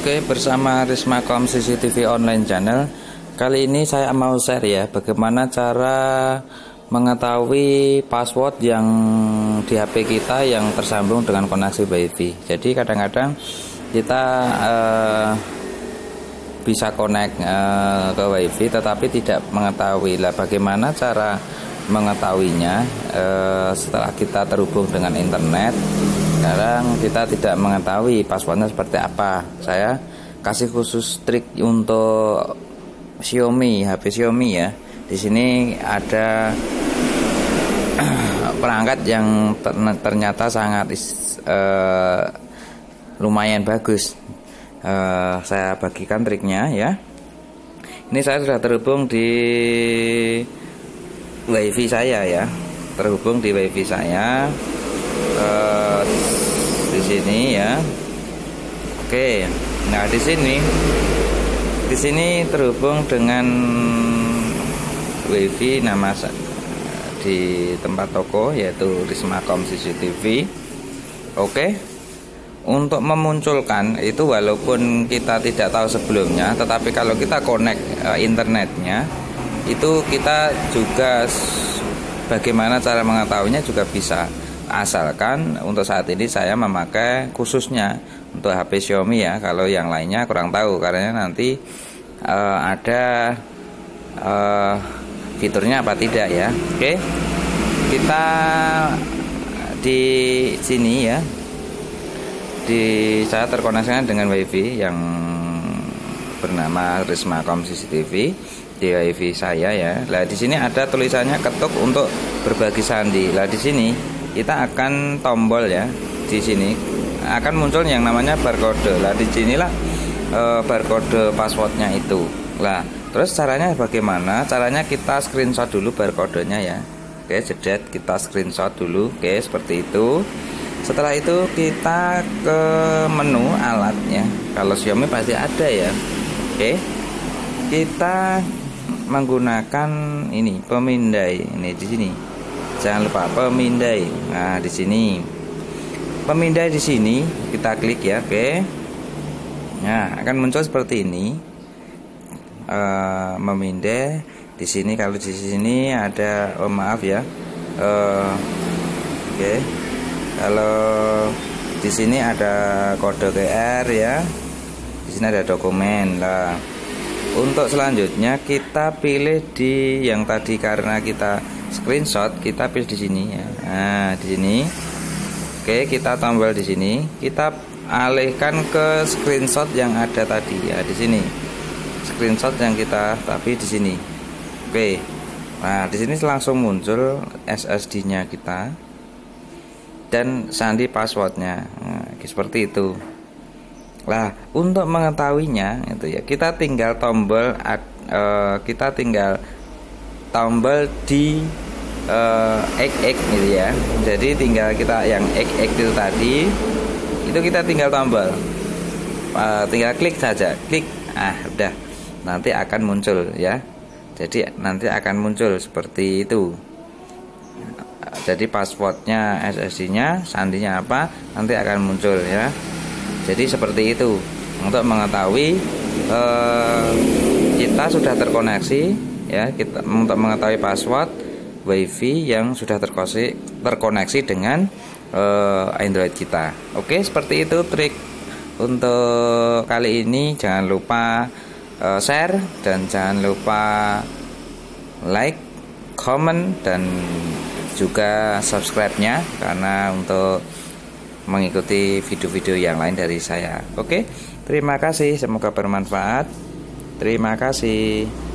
Oke, bersama Rismakom CCTV Online Channel. Kali ini saya mau share ya bagaimana cara mengetahui password yang di HP kita yang tersambung dengan koneksi WiFi. Jadi kadang-kadang kita bisa connect ke WiFi tetapi tidak mengetahui lah bagaimana cara mengetahuinya setelah kita terhubung dengan internet. Sekarang kita tidak mengetahui passwordnya seperti apa. Saya kasih khusus trik untuk Xiaomi, HP Xiaomi ya. Di sini ada perangkat yang ternyata sangat lumayan bagus. Saya bagikan triknya ya. Ini saya sudah terhubung di WiFi saya ya. Terhubung di WiFi saya. Di sini ya. Oke. Nah, di sini terhubung dengan WiFi nama di tempat toko yaitu Rismakom CCTV. Oke. Untuk memunculkan itu walaupun kita tidak tahu sebelumnya, tetapi kalau kita connect internetnya itu kita juga bagaimana cara mengetahuinya juga bisa. Asalkan untuk saat ini saya memakai khususnya untuk HP Xiaomi ya. Kalau yang lainnya kurang tahu karena nanti ada fiturnya apa tidak ya. Oke, kita di sini ya. Saya terkoneksikan dengan WiFi yang bernama Rismakom CCTV di WiFi saya ya. Nah, di sini ada tulisannya ketuk untuk berbagi sandi. Nah, di sini kita akan tombol ya, di sini akan muncul yang namanya barcode. Lah di sinilah barcode passwordnya itu. Lah terus caranya bagaimana? Caranya kita screenshot dulu barcodenya ya. Oke, jedet kita screenshot dulu. Oke, seperti itu. Setelah itu kita ke menu alatnya. Kalau Xiaomi pasti ada ya. Oke, kita menggunakan ini pemindai. Ini di sini. Jangan lupa pemindai. Nah, di sini pemindai, di sini kita klik ya. Oke. Nah, akan muncul seperti ini. Memindai di sini. Kalau di sini ada maaf ya. Oke. Kalau di sini ada kode QR ya. Di sini ada dokumen. Lah, untuk selanjutnya kita pilih di yang tadi karena kita screenshot, kita pilih di sini ya. Nah, di sini. Oke, kita tombol di sini. Kita alihkan ke screenshot yang ada tadi ya, di sini. Screenshot yang kita tapi di sini. Oke. Nah, di sini langsung muncul SSD-nya kita dan sandi passwordnya. Nah, seperti itu. Lah, untuk mengetahuinya itu ya, kita tinggal tombol di X gitu ya. Jadi tinggal kita yang X itu tadi, itu kita tinggal tombol, tinggal klik saja, klik, udah, nanti akan muncul ya. Jadi nanti akan muncul seperti itu. Jadi passwordnya, SSD-nya, sandinya apa, nanti akan muncul ya. Jadi seperti itu untuk mengetahui kita sudah terkoneksi ya, kita untuk mengetahui password WiFi yang sudah terkoneksi dengan Android kita. Oke, seperti itu trik untuk kali ini. Jangan lupa share dan jangan lupa like, comment dan juga subscribe-nya karena untuk mengikuti video-video yang lain dari saya. Oke, terima kasih, semoga bermanfaat. Terima kasih.